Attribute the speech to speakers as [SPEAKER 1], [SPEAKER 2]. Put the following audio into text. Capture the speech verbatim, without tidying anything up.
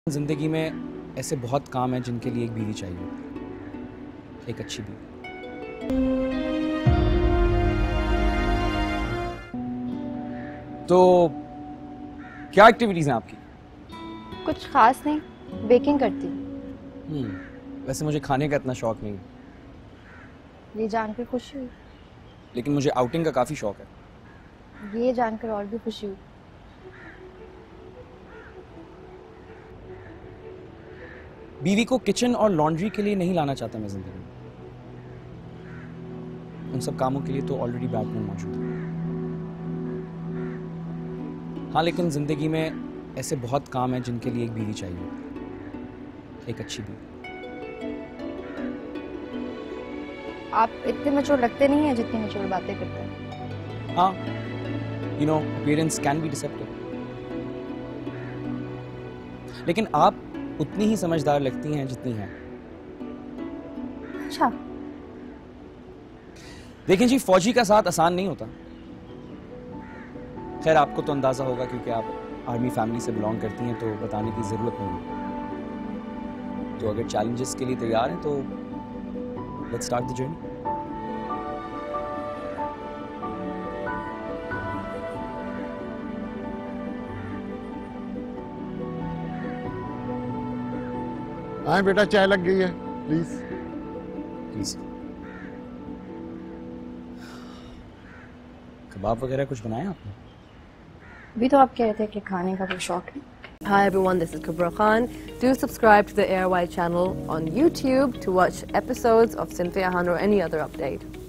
[SPEAKER 1] ज़िंदगी में ऐसे बहुत काम हैं जिनके लिए एक बीवी चाहिए, एक अच्छी बीवी। तो क्या एक्टिविटीज़ हैं आपकी?
[SPEAKER 2] कुछ खास नहीं, बेकिंग करती हूँ।
[SPEAKER 1] हम्म, वैसे मुझे खाने का इतना शौक नहीं है,
[SPEAKER 2] ये जानकर खुशी हुई।
[SPEAKER 1] लेकिन मुझे आउटिंग का काफ़ी शौक है।
[SPEAKER 2] ये जानकर और भी खुशी हुई।
[SPEAKER 1] बीवी को किचन और लॉन्ड्री के लिए नहीं लाना चाहता मैं ज़िंदगी में। उन सब कामों के लिए तो ऑलरेडी बैटमैन मौजूद है। हाँ, लेकिन ज़िंदगी में ऐसे बहुत काम हैं जिनके लिए एक बीवी चाहिए, एक अच्छी बीवी।
[SPEAKER 2] आप इतने मैच्योर लगते नहीं हैं जितनी मैच्योर बातें करते हैं।
[SPEAKER 1] हाँ, you know appearance can be deceptive, लेकिन आप उतनी ही समझदार लगती हैं जितनी हैं।
[SPEAKER 2] अच्छा,
[SPEAKER 1] देखें जी, फौजी का साथ आसान नहीं होता। खैर, आपको तो अंदाजा होगा क्योंकि आप आर्मी फैमिली से बिलोंग करती हैं, तो बताने की जरूरत नहीं है। तो अगर चैलेंजेस के लिए तैयार हैं तो लेट्स स्टार्ट द जर्नी।
[SPEAKER 3] हाँ बेटा, चाय लग गई है, प्लीज
[SPEAKER 1] प्लीज। कबाब वगैरह कुछ बनाया आपने?
[SPEAKER 2] अभी तो आप कह रहे थे कि खाने का कोई शौक नहीं।
[SPEAKER 4] Hi everyone, this is Kubra Khan. Do subscribe to the A R Y channel on YouTube to watch episodes of Cynthia Han or any other update.